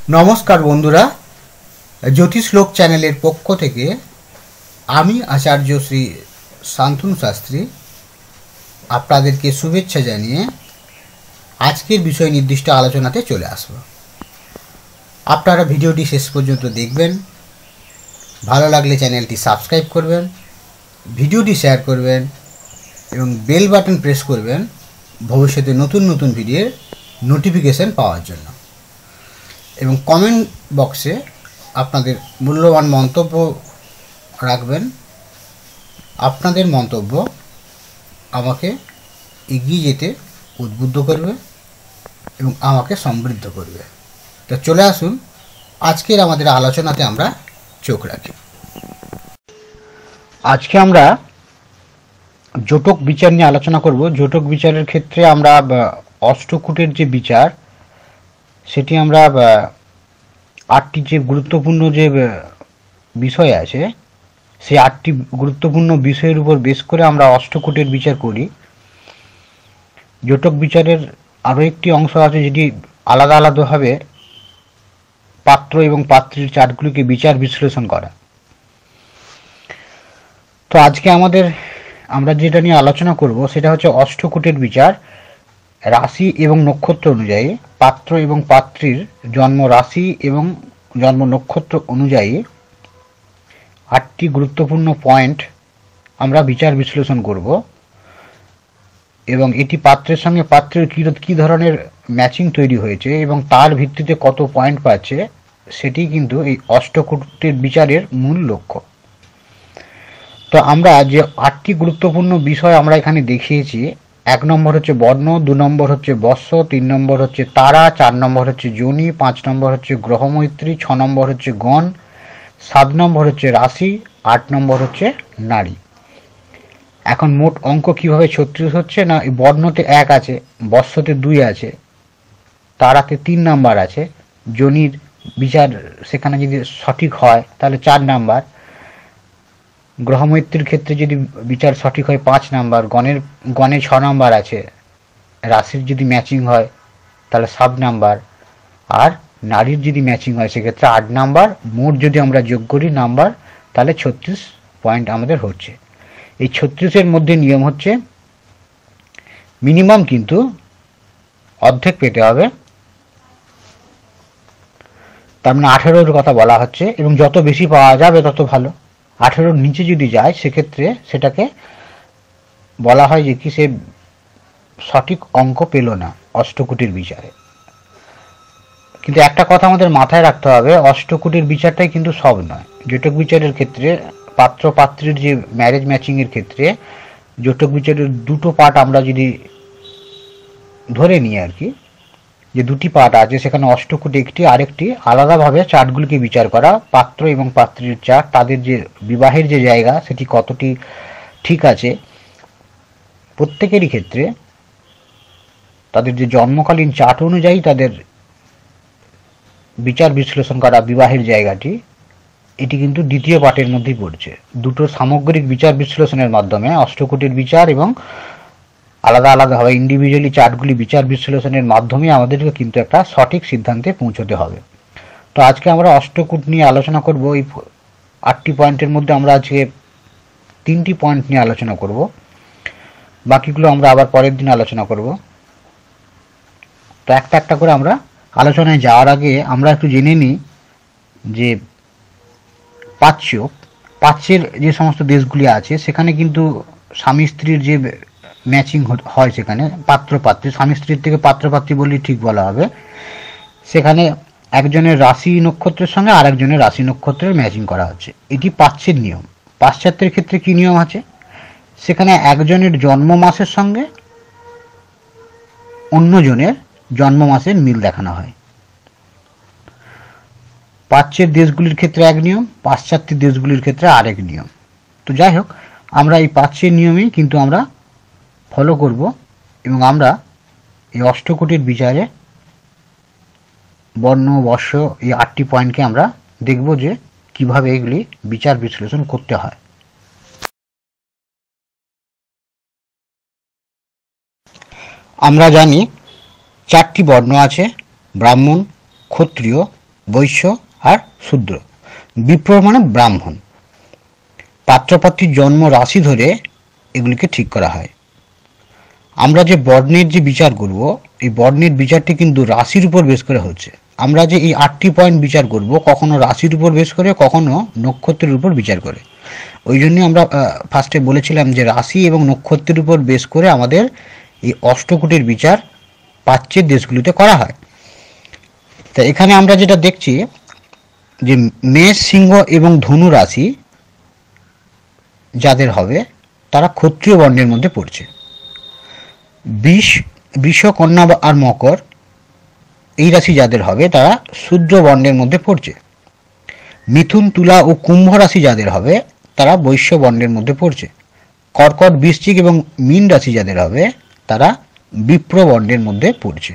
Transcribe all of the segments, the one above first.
নমস্কার বন্ধুরা, জ্যোতিষ লোক চ্যানেলের পক্ষ থেকে আমি আচার্য শ্রী শান্তনু শাস্ত্রী আপনাদেরকে শুভেচ্ছা জানিয়ে আজকের বিষয় নির্দিষ্ট আলোচনাতে চলে আসব। আপনারা ভিডিওটি শেষ পর্যন্ত দেখবেন, ভালো লাগলে চ্যানেলটি সাবস্ক্রাইব করবেন, ভিডিওটি শেয়ার করবেন এবং বেল বাটন প্রেস করবেন ভবিষ্যতে নতুন নতুন ভিডিওর নোটিফিকেশন পাওয়ার জন্য। এবং কমেন্ট বক্সে আপনাদের মূল্যবান মন্তব্য রাখবেন। আপনাদের মন্তব্য আমাকে এগিয়ে যেতে উদ্বুদ্ধ করবে এবং আমাকে সমৃদ্ধ করবে। তো চলে আসুন, আজকের আমাদের আলোচনাতে আমরা চোখ রাখি। আজকে আমরা জোটক বিচার নিয়ে আলোচনা করব। জোটক বিচারের ক্ষেত্রে আমরা অষ্টকূটের যে বিচার, সেটি আমরা 8টি যে গুরুত্বপূর্ণ যে বিষয় আছে, সেই 8টি গুরুত্বপূর্ণ বিষয়ের উপর বেশ করে আমরা অষ্টকূটের বিচার করি। জোটক বিচারের আরও একটি অংশ আছে যেটি আলাদা আলাদাভাবে পাত্র এবং পাত্রীর চার্টগুলিকে বিচার বিশ্লেষণ করা। তো আজকে আমরা যেটা নিয়ে আলোচনা করব সেটা হচ্ছে অষ্টকূটের বিচার। রাশি এবং নক্ষত্র অনুযায়ী পাত্র এবং পাত্রীর জন্ম রাশি এবং জন্ম নক্ষত্র অনুযায়ী 8টি গুরুত্বপূর্ণ পয়েন্ট আমরা বিচার বিশ্লেষণ করব এবং এটি পাত্রের সঙ্গে পাত্রের কী ধরনের ম্যাচিং তৈরি হয়েছে এবং তার ভিত্তিতে কত পয়েন্ট পাচ্ছে, সেটি কিন্তু এই অষ্টকূটের বিচারের মূল লক্ষ্য। তো আমরা যে 8টি গুরুত্বপূর্ণ বিষয় আমরা এখানে দেখিয়েছি, 1 নম্বর হচ্ছে বর্ণ, 2 নম্বর হচ্ছে বৎস, 3 নম্বর হচ্ছে তারা, 4 নম্বর হচ্ছে যোনি, 5 নম্বর হচ্ছে গ্রহমৈত্রী, 6 নম্বর হচ্ছে গণ, 7 নম্বর হচ্ছে রাশি, 8 নম্বর হচ্ছে নারী। এখন মোট অঙ্ক কিভাবে 36 হচ্ছে না, বর্ণতে 1 আছে, বৎসতে 2 আছে, তারাতে 3 নাম্বার আছে, যোনির বিচার সেখানে যদি সঠিক হয় তাহলে 4 নাম্বার, গ্রহমৈত্রীর ক্ষেত্রে যদি বিচার সঠিক হয় 5 নাম্বার, গণে 6 নাম্বার আছে, রাশির যদি ম্যাচিং হয় তাহলে 7 নাম্বার, আর নারীর যদি ম্যাচিং হয় সেক্ষেত্রে 8 নাম্বার। মোট যদি আমরা যোগ করি নাম্বার তাহলে 36 পয়েন্ট আমাদের হচ্ছে। এই 36-এর মধ্যে নিয়ম হচ্ছে মিনিমাম কিন্তু অর্ধেক পেতে হবে, তার মানে 18-এর কথা বলা হচ্ছে, এবং যত বেশি পাওয়া যাবে তত ভালো। 18-র নিচে যদি যায় সেক্ষেত্রে সেটাকে বলা হয় যে কি সে সঠিক অঙ্ক পেল না অষ্টকূটের বিচারে। কিন্তু একটা কথা আমাদের মাথায় রাখতে হবে, অষ্টকূটের বিচারটাই কিন্তু সব নয়। জোটক বিচারের ক্ষেত্রে পাত্র পাত্রীর যে ম্যারেজ ম্যাচিংয়ের ক্ষেত্রে জোটক বিচারের দুটো পার্ট আমরা যদি ধরে নিই আর কি, যে দুটি পার্ট আছে, সেখানে অষ্টকূট একটি, আরেকটি আলাদাভাবে চার্টগুলিকে বিচার করা, পাত্র এবং পাত্রীর চার্ট, তাদের যে বিবাহের যে জায়গা সেটি কতটি ঠিক আছে প্রত্যেকেরই ক্ষেত্রে, তাদের যে জন্মকালীন চার্ট অনুযায়ী তাদের বিচার বিশ্লেষণ করা বিবাহের জায়গাটি, এটি কিন্তু দ্বিতীয় পার্টের মধ্যেই পড়ছে। দুটো সামগ্রিক বিচার বিশ্লেষণের মাধ্যমে অষ্টকূটের বিচার এবং আলাদা আলাদাভাবে ইন্ডিভিজুয়ালি চার্টগুলি বিচার বিশ্লেষণের মাধ্যমে আমাদেরকে কিন্তু একটা সঠিক সিদ্ধান্তে পৌঁছতে হবে। তো আজকে আমরা অষ্টকূট নিয়ে আলোচনা করব। এই 8টি পয়েন্টের মধ্যে আমরা আজকে 3টি পয়েন্ট নিয়ে আলোচনা করব, বাকিগুলো আমরা আবার পরের দিন আলোচনা করব। তো একটা একটা করে আমরা আলোচনায় যাওয়ার আগে আমরা একটু জেনে নিই যে প্রাচ্যের যে সমস্ত দেশগুলি আছে সেখানে কিন্তু স্বামী স্ত্রীর যে ম্যাচিং হয়, সেখানে পাত্র পাত্রী, স্বামী স্ত্রীর থেকে পাত্র পাত্রী বললেই ঠিক বলা হবে, সেখানে একজনের রাশি নক্ষত্রের সঙ্গে আর একজনের রাশি নক্ষত্রের ম্যাচিং করা হচ্ছে। এটি প্রাচ্যের নিয়ম। পাশ্চাত্যের ক্ষেত্রে কি নিয়ম আছে, সেখানে একজনের জন্ম মাসের সঙ্গে অন্যজনের জন্ম মাসের মিল দেখানো হয়। প্রাচ্যের দেশগুলির ক্ষেত্রে এক নিয়ম, পাশ্চাত্যের দেশগুলির ক্ষেত্রে আরেক নিয়ম। তো যাই হোক, আমরা এই প্রাচ্যের নিয়মেই কিন্তু আমরা ফলো করব এবং আমরা এই অষ্টকূটের বিচারে বর্ণ বর্ষ এই 8টি পয়েন্টকে আমরা দেখব যে কিভাবে এগুলি বিচার বিশ্লেষণ করতে হয়। আমরা জানি 4টি বর্ণ আছে, ব্রাহ্মণ, ক্ষত্রিয়, বৈশ্য আর শূদ্র। বিপ্র মানে ব্রাহ্মণ। পাত্রপাত্রীর জন্ম রাশি ধরে এগুলিকে ঠিক করা হয়। আমরা যে বর্ণের যে বিচার করব, এই বর্ণের বিচারটি কিন্তু রাশির উপর বেশ করে হচ্ছে। আমরা যে এই 8টি পয়েন্ট বিচার করব, কখনো রাশির উপর বেশ করে, কখনো নক্ষত্রের উপর বিচার করে। ওই জন্যই আমরা ফার্স্টে বলেছিলাম যে রাশি এবং নক্ষত্রের উপর বেশ করে আমাদের এই অষ্টকোটির বিচার প্রাচ্যের দেশগুলিতে করা হয়। তা এখানে আমরা যেটা দেখছি যে মেষ, সিংহ এবং ধনু রাশি যাদের হবে তারা ক্ষত্রিয় বর্ণের মধ্যে পড়ছে। বৃষ, কন্যা আর মকর এই রাশি যাদের হবে তারা শূদ্র বর্ণের মধ্যে পড়ছে। মিথুন, তুলা ও কুম্ভ রাশি যাদের হবে তারা বৈশ্য বর্ণের মধ্যে পড়ছে। কর্কট, বৃশ্চিক এবং মীন রাশি যাদের হবে তারা বিপ্র বর্ণের মধ্যে পড়ছে।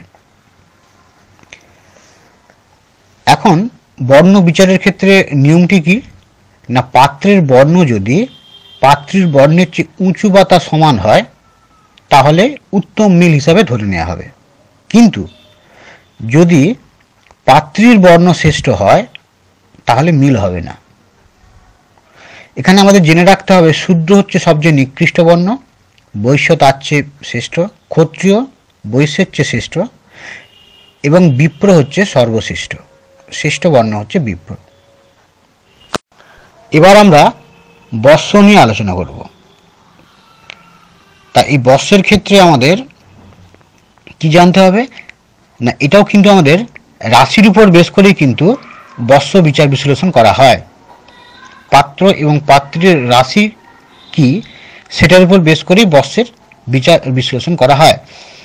এখন বর্ণ বিচারের ক্ষেত্রে নিয়মটি কি না, পাত্রের বর্ণ যদি পাত্রীর বর্ণের চেয়ে উঁচু বা তা সমান হয় তাহলে উত্তম মিল হিসাবে ধরে নেওয়া হবে। কিন্তু যদি পাত্রীর বর্ণ শ্রেষ্ঠ হয় তাহলে মিল হবে না। এখানে আমাদের জেনে রাখতে হবে শূদ্র হচ্ছে সবচেয়ে নিকৃষ্ট বর্ণ, বৈশ্য তার চেয়ে শ্রেষ্ঠ, ক্ষত্রিয় বৈশ্যের চেয়ে শ্রেষ্ঠ এবং বিপ্র হচ্ছে সর্বশ্রেষ্ঠ। শ্রেষ্ঠ বর্ণ হচ্ছে বিপ্র। এবার আমরা বর্ষ নিয়ে আলোচনা করব। তা এই বর্ষের ক্ষেত্রে আমাদের কি জানতে হবে না, এটাও কিন্তু আমাদের রাশির উপর বেশ করেই কিন্তু বর্ষ বিচার বিশ্লেষণ করা হয়। পাত্র এবং পাত্রীর রাশি কি সেটার উপর বেশ করেই বর্ষের বিচার বিশ্লেষণ করা হয়।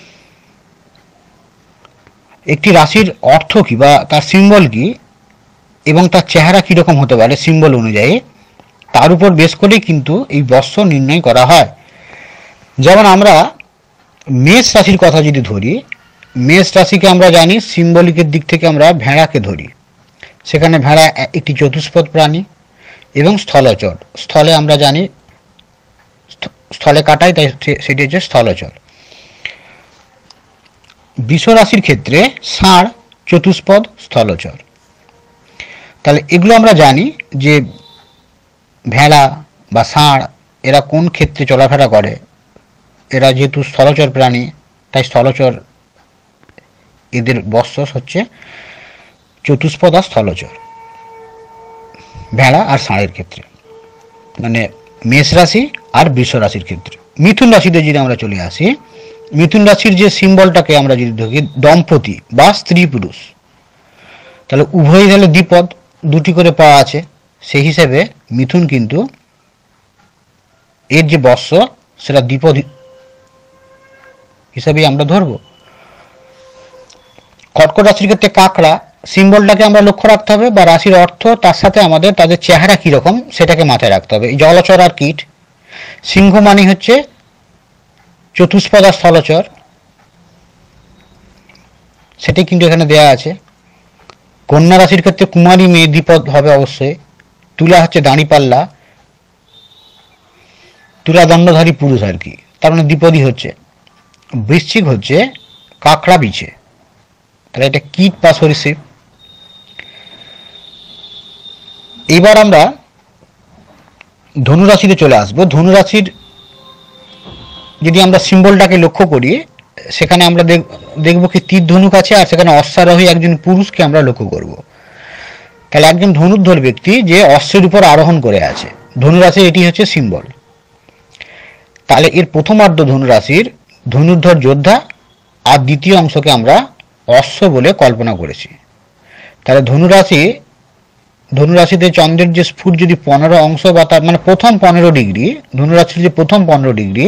একটি রাশির অর্থ কি বা তার সিম্বল কি এবং তার চেহারা কীরকম হতে পারে সিম্বল অনুযায়ী, তার উপর বেশ করেই কিন্তু এই বর্ষ নির্ণয় করা হয়। যেমন আমরা মেষ রাশির কথা যদি ধরি, মেষ রাশিকে আমরা জানি সিম্বলিকের দিক থেকে আমরা ভেড়াকে ধরি। সেখানে ভেড়া একটি চতুষ্পদ প্রাণী এবং স্থলচর। স্থলে আমরা জানি স্থলে কাটায়, তাই সেটি হচ্ছে স্থলচর। বৃষ রাশির ক্ষেত্রে ষাঁড় চতুষ্পদ স্থলচর। তাহলে এগুলো আমরা জানি যে ভেড়া বা ষাঁড় এরা কোন ক্ষেত্রে চলাফেরা করে। এরা যেহেতু স্থলচর প্রাণী তাই স্থলচর এদের বর্ষ হচ্ছে চতুষ্পদ আর স্থলচর ভেড়া আর ষাঁড়ের ক্ষেত্রে, মানে মেষ রাশি আর বৃষ রাশির ক্ষেত্রে। মিথুন রাশিতে যদি আমরা চলে আসি, মিথুন রাশির যে সিম্বলটাকে আমরা যদি দেখি দম্পতি বা স্ত্রী পুরুষ, তাহলে উভয়ই তাহলে দ্বিপদ, দুটি করে পা আছে। সেই হিসেবে মিথুন কিন্তু এর যে বর্ষ সেটা দ্বিপদ হিসাবেই আমরা ধরব। কর্কট রাশির ক্ষেত্রে কাঁকড়া সিম্বলটাকে আমরা লক্ষ্য রাখতে হবে, বা রাশির অর্থ তার সাথে আমাদের তাদের চেহারা কীরকম সেটাকে মাথায় রাখতে হবে। জলচর আর কীট। সিংহ মানে হচ্ছে চতুষ্পদ আর স্থলচর, সেটাই কিন্তু এখানে দেয়া আছে। কন্যা রাশির ক্ষেত্রে কুমারী মেয়ে দ্বিপদ হবে অবশ্যই। তুলা হচ্ছে দাঁড়িপাল্লা, তুলা দণ্ডধারী পুরুষ আর কি, তার মানে দ্বিপদী হচ্ছে। বৃশ্চিক হচ্ছে কাঁকড়া বিছে, তাহলে এটা কীট বা সরীসৃপ। এবার আমরা ধনুরাশিতে চলে আসবো। ধনুরাশির যদি আমরা সিম্বলটাকে লক্ষ্য করি, সেখানে আমরা দেখব কি তীর ধনুক আছে আর সেখানে অশ্বারোহী একজন পুরুষকে আমরা লক্ষ্য করব। তাহলে একজন ধনুর্ধর ব্যক্তি যে অশ্বের উপর আরোহণ করে আছে, ধনুরাশির এটি হচ্ছে সিম্বল। তাহলে এর প্রথমার্ধ ধনুরাশির ধনুর্ধর যোদ্ধা আর দ্বিতীয় অংশকে আমরা অশ্ব বলে কল্পনা করেছি। তাহলে ধনুরাশিতে চন্দ্রের যে স্ফুট যদি 15 অংশ বা তার মানে প্রথম 15 ডিগ্রি, ধনুরাশির যে প্রথম 15 ডিগ্রি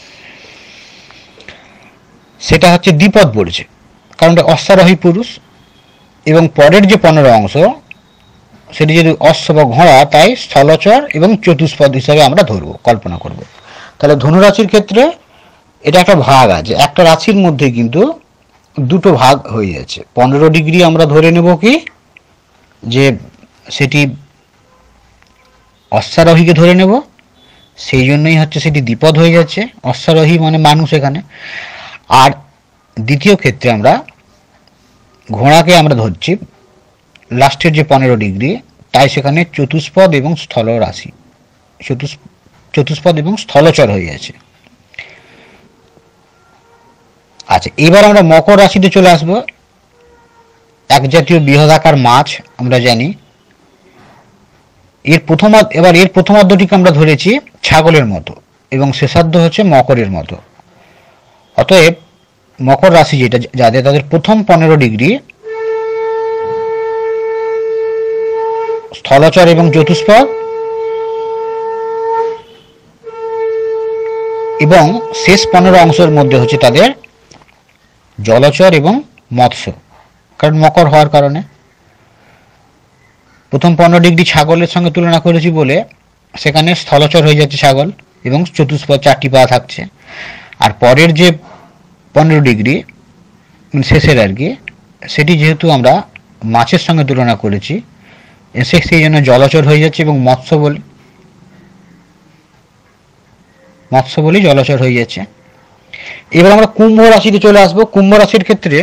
সেটা হচ্ছে দ্বিপদ পড়ছে, কারণ অশ্বারোহী পুরুষ। এবং পরের যে 15 অংশ সেটি যদি অশ্ব বা ঘোড়া, তাই স্থলচর এবং চতুষ্পদ হিসাবে আমরা ধরব, কল্পনা করব। তাহলে ধনুরাশির ক্ষেত্রে এটা একটা ভাগ আছে, একটা রাশির মধ্যে কিন্তু দুটো ভাগ হয়ে যাচ্ছে। 15 ডিগ্রি আমরা ধরে নেব কি যে সেটি অশ্বারোহীকে ধরে নেব, সেই জন্যই হচ্ছে সেটি দ্বিপদ হয়ে যাচ্ছে। অশ্বারোহী মানে মানুষ এখানে। আর দ্বিতীয় ক্ষেত্রে আমরা ঘোড়াকে আমরা ধরছি লাস্টের যে 15 ডিগ্রি, তাই সেখানে চতুষ্পদ এবং স্থল রাশি, চতুষ্পদ এবং স্থলচর হয়ে আছে। আচ্ছা, এবার আমরা মকর রাশিতে চলে আসব। এক জাতীয় বৃহদাকার মাছ আমরা জানি। এর প্রথমার্ধটিকে আমরা ধরেছি ছাগলের মতো এবং শেষার্ধ হচ্ছে মকরের মতো। অতএব মকর রাশি যেটা যাদের, তাদের প্রথম 15 ডিগ্রি স্থলচর এবং চতুষ্পদ, এবং শেষ 15 অংশের মধ্যে হচ্ছে তাদের জলচর এবং মৎস্য, কারণ মকর হওয়ার কারণে। প্রথম 15 ডিগ্রি ছাগলের সঙ্গে তুলনা করেছি বলে সেখানে স্থলচর হয়ে যাচ্ছে ছাগল এবং চতুষ্পদ 4টি পা থাকছে। আর পরের যে 15 ডিগ্রি শেষের আর কি, সেটি যেহেতু আমরা মাছের সঙ্গে তুলনা করেছি, সেই জন্য জলচর হয়ে যাচ্ছে এবং মৎস্য বলে জলচর হয়ে যাচ্ছে। এবার আমরা কুম্ভ রাশিতে চলে আসবো। কুম্ভ রাশির ক্ষেত্রে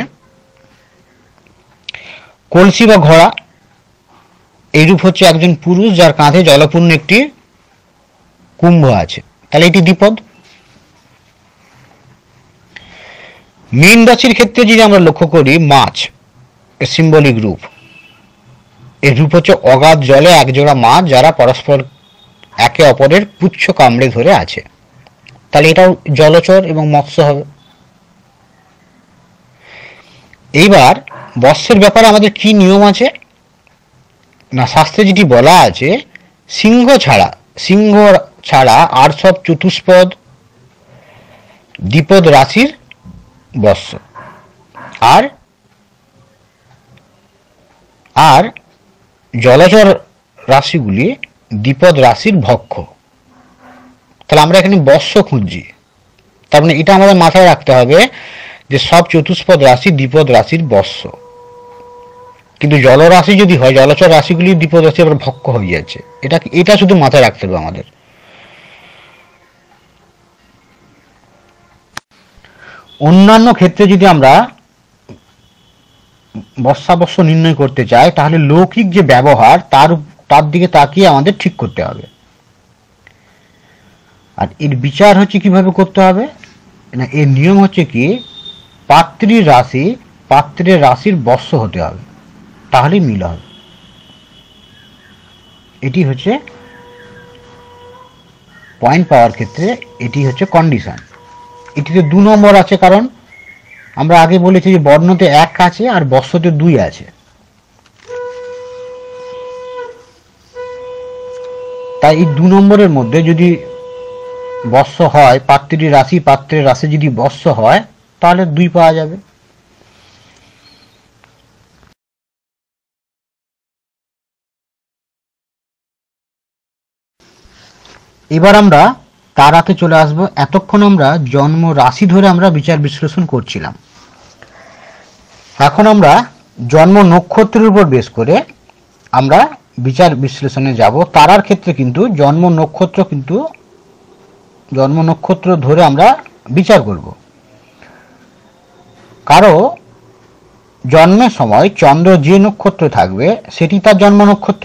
কলসি বা ঘোড়া এইরূপ হচ্ছে একজন পুরুষ যার কাঁধে জলপূর্ণ একটি কুম্ভ আছে, তাহলে এটি দ্বিপদ। মীন রাশির ক্ষেত্রে যদি আমরা লক্ষ্য করি, মাছ সিম্বলিক রূপ, এর রূপ হচ্ছে অগাধ জলে একজোড়া মাছ যারা পরস্পর একে অপরের পুচ্ছ কামড়ে ধরে আছে, তাহলে এটাও জলচর এবং মৎস্য হবে। এইবার বর্ষের ব্যাপারে আমাদের কি নিয়ম আছে না, শাস্ত্রে যেটি বলা আছে, সিংহ ছাড়া আর সব চতুষ্পদ দ্বিপদ রাশির বর্ষ, আর জলচর রাশিগুলি দ্বিপদ রাশির ভক্ষ। তাহলে আমরা এখানে বর্ষ খুঁজছি, তার মানে এটা আমাদের মাথায় রাখতে হবে যে সব চতুষ্পদ রাশি দ্বিপদ রাশির বর্ষ, কিন্তু জলরাশি যদি হয়, জলচর রাশিগুলি দ্বিপদ রাশি আবার ভক্ষ হয়ে যাচ্ছে। এটা শুধু মাথায় রাখতে হবে আমাদের। অন্যান্য ক্ষেত্রে যদি আমরা বর্ষাবর্ষ নির্ণয় করতে চাই, তাহলে লৌকিক যে ব্যবহার তার দিকে তাকিয়ে আমাদের ঠিক করতে হবে। আর এর বিচার হচ্ছে কিভাবে করতে হবে না, এর নিয়ম হচ্ছে কি, পাত্রের রাশির বর্ষ হতে হবে, তাহলে মিল হবে। এটি হচ্ছে পয়েন্ট পাওয়ার ক্ষেত্রে এটি হচ্ছে কন্ডিশন। এটিতে 2 নম্বর আছে, কারণ আমরা আগে বলেছি যে বর্ণতে 1 আছে আর বর্ষতে 2 আছে, তাই এই 2 নম্বরের মধ্যে যদি বর্ষ হয়, পাত্রের রাশি যদি বর্ষ হয়, তাহলে 2 পাওয়া যাবে। এবার আমরা তারাতে চলে আসব। এতক্ষণ আমরা জন্ম রাশি ধরে আমরা বিচার বিশ্লেষণ করছিলাম, এখন আমরা জন্ম নক্ষত্রের উপর বেশ করে আমরা বিচার বিশ্লেষণে যাব। তারার ক্ষেত্রে কিন্তু জন্ম নক্ষত্র ধরে আমরা বিচার করব, কারো জন্মের সময় চন্দ্র যে নক্ষত্র থাকবে সেটি তার জন্ম নক্ষত্র।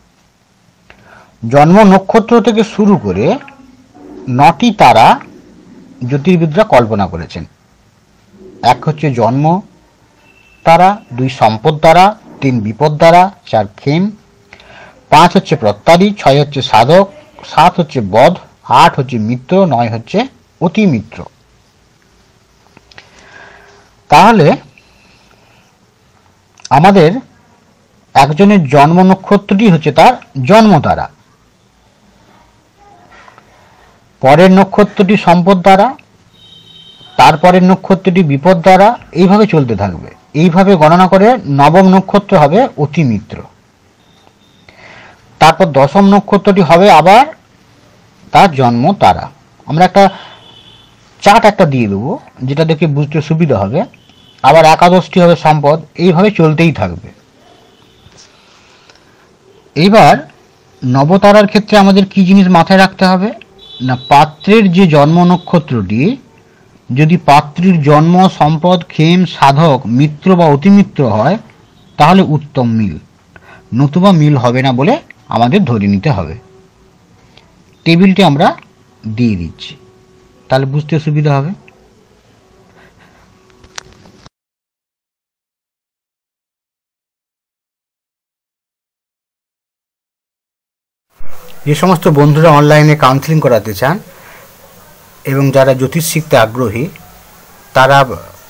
জন্ম নক্ষত্র থেকে শুরু করে 9টি তারা জ্যোতির্বিদরা কল্পনা করেছেন। 1 হচ্ছে জন্ম তারা, 2 সম্পদ তারা, 3 বিপদ তারা, 4 খেম, 5 হচ্ছে প্রত্যারী, 6 হচ্ছে সাধক, 7 হচ্ছে বধ, 8 হচ্ছে মিত্র, 9 হচ্ছে অতি মিত্র। তাহলে আমাদের একজনের জন্ম নক্ষত্রটি হচ্ছে তার জন্ম তারা, পরের নক্ষত্রটি সম্পদ দ্বারা, তারপরের নক্ষত্রটি বিপদ দ্বারা, এইভাবে চলতে থাকবে। এইভাবে গণনা করে 9ম নক্ষত্র হবে অতি মিত্র। তারপর 10ম নক্ষত্রটি হবে আবার তার জন্ম তারা। আমরা একটা চার্ট দিয়ে দেবো, যেটা দেখে বুঝতে সুবিধা হবে। আবার 11টি হবে সম্পদ, এইভাবে চলতেই থাকবে। এইবার নবতারার ক্ষেত্রে আমাদের কি জিনিস মাথায় রাখতে হবে না, পাত্রের যে জন্ম নক্ষত্রটি যদি পাত্রীর জন্ম, সম্পদ, খেম, সাধক, মিত্র বা অতিমিত্র হয়, তাহলে উত্তম মিল। নতুবা মিল হবে না বলে আমাদের ধরে নিতে হবে। টেবিলটি আমরা দিয়ে দিচ্ছি, তাহলে বুঝতে সুবিধা হবে। যে সমস্ত বন্ধুরা অনলাইনে কাউন্সেলিং করাতে চান এবং যারা জ্যোতিষ শিখতে আগ্রহী, তারা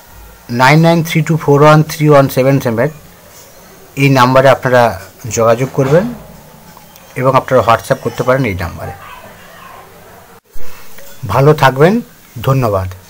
9932413177 এই নাম্বারে আপনারা যোগাযোগ করবেন এবং আপনারা হোয়াটসঅ্যাপ করতে পারেন এই নাম্বারে। ভালো থাকবেন, ধন্যবাদ।